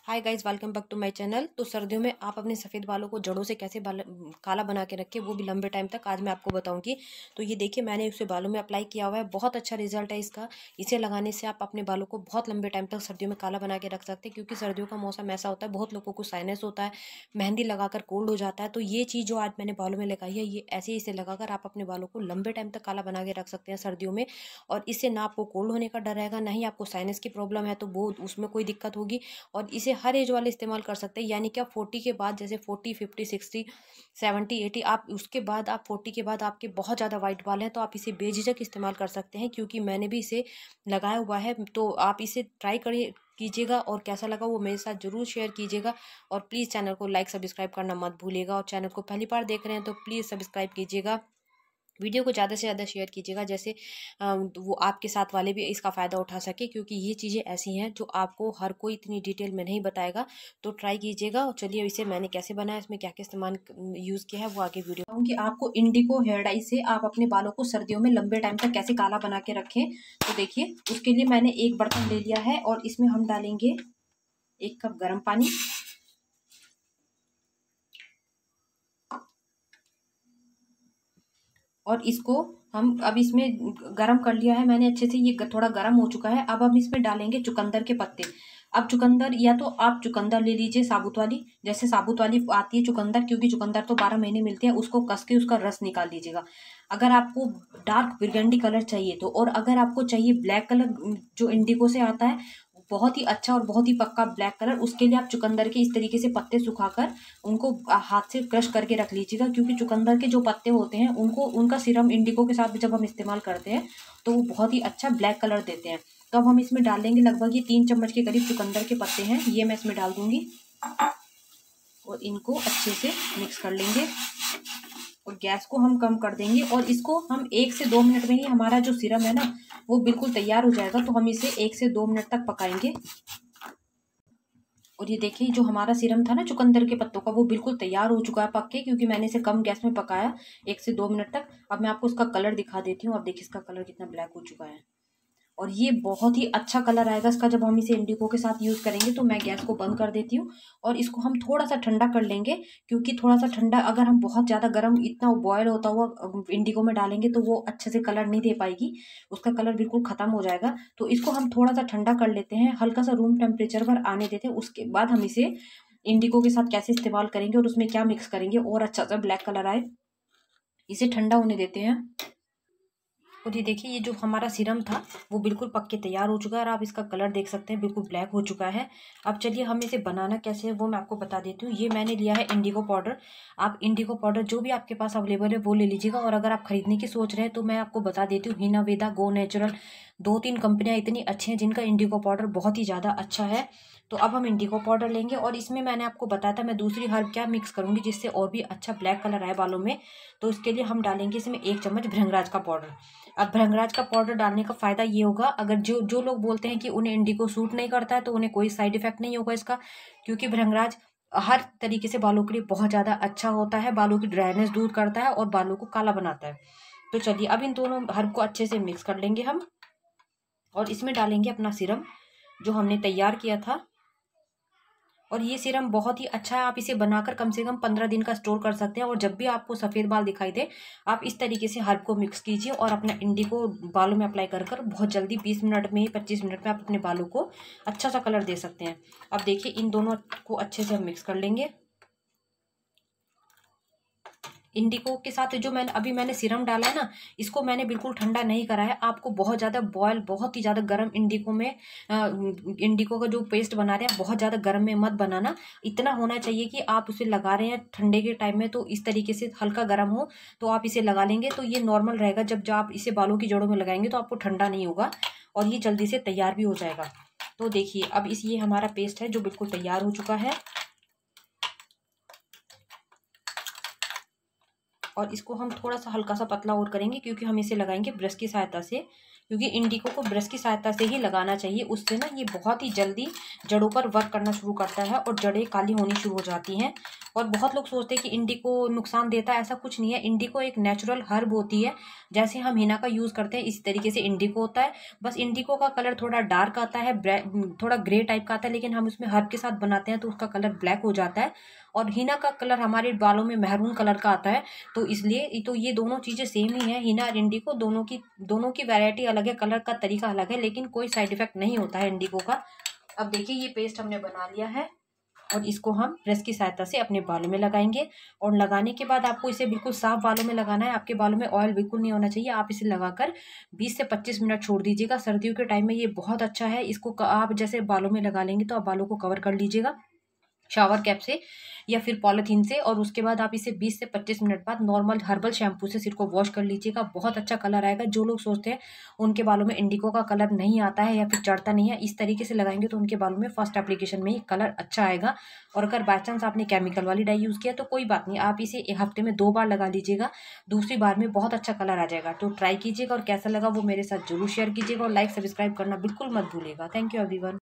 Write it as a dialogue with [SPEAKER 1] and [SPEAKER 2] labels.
[SPEAKER 1] Hi guys, welcome back to my channel. तो सर्दियों में आप अपने सफ़ेद बालों को जड़ों से कैसे काला बना के रखें, वो भी लंबे टाइम तक, आज मैं आपको बताऊंगी। तो ये देखिए, मैंने इसे बालों में अप्लाई किया हुआ है। बहुत अच्छा रिजल्ट है इसका। इसे लगाने से आप अपने बालों को बहुत लंबे टाइम तक सर्दियों में काला बना के रख सकते हैं, क्योंकि सर्दियों का मौसम ऐसा होता है, बहुत लोगों को साइनस होता है, मेहंदी लगाकर कोल्ड हो जाता है। तो ये चीज़ जो आज मैंने बालों में लगाई है, ये ऐसे ही इसे लगाकर आप अपने बालों को लंबे टाइम तक काला बना के रख सकते हैं सर्दियों में। और इससे ना आपको कोल्ड होने का डर रहेगा, ना ही आपको साइनस की प्रॉब्लम है तो वो उसमें कोई दिक्कत होगी। और इसे हर एज वाले इस्तेमाल कर सकते हैं, यानी कि आप 40 के बाद, जैसे 40, 50, 60, 70, 80, आप उसके बाद, आप 40 के बाद आपके बहुत ज़्यादा वाइट बाल हैं तो आप इसे बेझिझक इस्तेमाल कर सकते हैं, क्योंकि मैंने भी इसे लगाया हुआ है। तो आप इसे ट्राई करिए, कीजिएगा, और कैसा लगा वो मेरे साथ ज़रूर शेयर कीजिएगा। और प्लीज़ चैनल को लाइक सब्सक्राइब करना मत भूलिएगा, और चैनल को पहली बार देख रहे हैं तो प्लीज़ सब्सक्राइब कीजिएगा। वीडियो को ज़्यादा से ज़्यादा शेयर कीजिएगा, जैसे वो आपके साथ वाले भी इसका फ़ायदा उठा सके, क्योंकि ये चीज़ें ऐसी हैं जो आपको हर कोई इतनी डिटेल में नहीं बताएगा। तो ट्राई कीजिएगा। और चलिए, इसे मैंने कैसे बनाया, इसमें क्या क्या सामान यूज़ किया है, वो आगे वीडियो बताऊँगी आपको। इंडिगो हेयर डाई से आप अपने बालों को सर्दियों में लंबे टाइम तक कैसे काला बना के रखें। तो देखिए, उसके लिए मैंने एक बर्तन ले लिया है और इसमें हम डालेंगे 1 कप गर्म पानी। और इसको हम अब इसमें गरम कर लिया है मैंने अच्छे से, ये थोड़ा गरम हो चुका है। अब हम इसमें डालेंगे चुकंदर के पत्ते। अब चुकंदर, या तो आप चुकंदर ले लीजिए साबुत वाली, जैसे साबुत वाली आती है चुकंदर, क्योंकि चुकंदर तो 12 महीने मिलते हैं, उसको कस के उसका रस निकाल लीजिएगा। अगर आपको डार्क बिरगंडी कलर चाहिए तो, और अगर आपको चाहिए ब्लैक कलर जो इंडिगो से आता है, बहुत ही अच्छा और बहुत ही पक्का ब्लैक कलर, उसके लिए आप चुकंदर के इस तरीके से पत्ते सुखाकर उनको हाथ से क्रश करके रख लीजिएगा, क्योंकि चुकंदर के जो पत्ते होते हैं उनको, उनका सीरम इंडिगो के साथ भी जब हम इस्तेमाल करते हैं तो वो बहुत ही अच्छा ब्लैक कलर देते हैं। तो अब हम इसमें डाल लेंगे लगभग ये 3 चम्मच के करीब चुकंदर के पत्ते हैं, ये मैं इसमें डाल दूंगी। और इनको अच्छे से मिक्स कर लेंगे और गैस को हम कम कर देंगे। और इसको हम 1 से 2 मिनट में ही, हमारा जो सीरम है ना वो बिल्कुल तैयार हो जाएगा, तो हम इसे 1 से 2 मिनट तक पकाएंगे। और ये देखिए, जो हमारा सीरम था ना चुकंदर के पत्तों का, वो बिल्कुल तैयार हो चुका है पक के, क्योंकि मैंने इसे कम गैस में पकाया 1 से 2 मिनट तक। अब मैं आपको इसका कलर दिखा देती हूँ। अब देखिए इसका कलर कितना ब्लैक हो चुका है, और ये बहुत ही अच्छा कलर आएगा इसका जब हम इसे इंडिगो के साथ यूज़ करेंगे। तो मैं गैस को बंद कर देती हूँ और इसको हम थोड़ा सा ठंडा कर लेंगे, क्योंकि थोड़ा सा ठंडा, अगर हम बहुत ज़्यादा गर्म इतना बॉयल होता हुआ इंडिगो में डालेंगे तो वो अच्छे से कलर नहीं दे पाएगी, उसका कलर बिल्कुल ख़त्म हो जाएगा। तो इसको हम थोड़ा सा ठंडा कर लेते हैं, हल्का सा रूम टेम्परेचर पर आने देते हैं। उसके बाद हम इसे इंडिगो के साथ कैसे इस्तेमाल करेंगे और उसमें क्या मिक्स करेंगे और अच्छा सा ब्लैक कलर आए, इसे ठंडा होने देते हैं। और ये देखिए, ये जो हमारा सीरम था वो बिल्कुल पक के तैयार हो चुका है, और आप इसका कलर देख सकते हैं बिल्कुल ब्लैक हो चुका है। अब चलिए, हम इसे बनाना कैसे है वो मैं आपको बता देती हूँ। ये मैंने लिया है इंडिगो पाउडर। आप इंडिगो पाउडर जो भी आपके पास अवेलेबल है वो ले लीजिएगा। और अगर आप खरीदने की सोच रहे हैं तो मैं आपको बता देती हूँ, हिना वेदा, गो नेचुरल, 2-3 कंपनियां इतनी अच्छी हैं जिनका इंडिगो पाउडर बहुत ही ज़्यादा अच्छा है। तो अब हम इंडिगो पाउडर लेंगे, और इसमें मैंने आपको बताया था मैं दूसरी हर्ब क्या मिक्स करूँगी जिससे और भी अच्छा ब्लैक कलर आए बालों में। तो इसके लिए हम डालेंगे इसमें 1 चम्मच भृंगराज का पाउडर। अब भृंगराज का पाउडर डालने का फ़ायदा ये होगा, अगर जो जो लोग बोलते हैं कि उन्हें इंडिगो सूट नहीं करता है तो उन्हें कोई साइड इफेक्ट नहीं होगा इसका, क्योंकि भृंगराज हर तरीके से बालों के लिए बहुत ज़्यादा अच्छा होता है, बालों की ड्राइनेस दूर करता है और बालों को काला बनाता है। तो चलिए, अब इन दोनों हर्ब को अच्छे से मिक्स कर लेंगे हम, और इसमें डालेंगे अपना सीरम जो हमने तैयार किया था। और ये सीरम बहुत ही अच्छा है, आप इसे बनाकर कम से कम 15 दिन का स्टोर कर सकते हैं। और जब भी आपको सफ़ेद बाल दिखाई दे, आप इस तरीके से हर्ब को मिक्स कीजिए और अपना इंडिगो बालों में अप्लाई कर कर बहुत जल्दी 20 मिनट में ही, 25 मिनट में आप अपने बालों को अच्छा सा कलर दे सकते हैं। अब देखिए, इन दोनों को अच्छे से हम मिक्स कर लेंगे। इंडिगो के साथ जो मैंने सीरम डाला है ना, इसको मैंने बिल्कुल ठंडा नहीं करा है। आपको बहुत ज़्यादा बॉयल, बहुत ही ज़्यादा गर्म इंडिगो में इंडिगो का जो पेस्ट बना रहे हैं बहुत ज़्यादा गर्म में मत बनाना। इतना होना चाहिए कि आप उसे लगा रहे हैं ठंडे के टाइम में तो इस तरीके से हल्का गर्म हो तो आप इसे लगा लेंगे, तो ये नॉर्मल रहेगा। जब आप इसे बालों की जड़ों में लगाएंगे तो आपको ठंडा नहीं होगा और ये जल्दी से तैयार भी हो जाएगा। तो देखिए, अब ये हमारा पेस्ट है जो बिल्कुल तैयार हो चुका है, और इसको हम थोड़ा सा हल्का सा पतला और करेंगे, क्योंकि हम इसे लगाएंगे ब्रश की सहायता से, क्योंकि इंडिगो को ब्रश की सहायता से ही लगाना चाहिए। उससे ना ये बहुत ही जल्दी जड़ों पर वर्क करना शुरू करता है और जड़ें काली होनी शुरू हो जाती हैं। और बहुत लोग सोचते हैं कि इंडिगो नुकसान देता है, ऐसा कुछ नहीं है। इंडिगो एक नेचुरल हर्ब होती है, जैसे हम हिना का यूज़ करते हैं इसी तरीके से इंडिगो होता है। बस इंडिगो का कलर थोड़ा डार्क आता है, थोड़ा ग्रे टाइप का आता है, लेकिन हम उसमें हर्ब के साथ बनाते हैं तो उसका कलर ब्लैक हो जाता है। और हिना का कलर हमारे बालों में मैरून कलर का आता है। तो इसलिए तो ये दोनों चीज़ें सेम ही है, हिना और इंडिगो दोनों की वैरायटी अलग है, कलर का तरीका अलग है, लेकिन कोई साइड इफेक्ट नहीं होता है इंडिगो का। अब देखिए ये पेस्ट हमने बना लिया है और इसको हम ब्रश की सहायता से अपने बालों में लगाएंगे। और लगाने के बाद आपको इसे बिल्कुल साफ बालों में लगाना है। आपके बालों में ऑयल बिल्कुल नहीं होना चाहिए। आप इसे लगाकर 20 से 25 मिनट छोड़ दीजिएगा। सर्दियों के टाइम में ये बहुत अच्छा है। इसको आप जैसे बालों में लगा लेंगे तो आप बालों को कवर कर लीजिएगा शावर कैप से या फिर पॉलिथीन से। और उसके बाद आप इसे 20 से 25 मिनट बाद नॉर्मल हर्बल शैम्पू से सिर को वॉश कर लीजिएगा। बहुत अच्छा कलर आएगा। जो लोग सोचते हैं उनके बालों में इंडिगो का कलर नहीं आता है या फिर चढ़ता नहीं है, इस तरीके से लगाएंगे तो उनके बालों में फर्स्ट एप्लीकेशन में ही कलर अच्छा आएगा। और अगर बाय चांस आपने केमिकल वाली डाई यूज़ किया तो कोई बात नहीं, आप इसे एक हफ्ते में 2 बार लगा लीजिएगा, दूसरी बार में बहुत अच्छा कलर आ जाएगा। तो ट्राई कीजिएगा और कैसा लगा वो मेरे साथ जरूर शेयर कीजिएगा और लाइक सब्सक्राइब करना बिल्कुल मत भूलिएगा। Thank you everyone.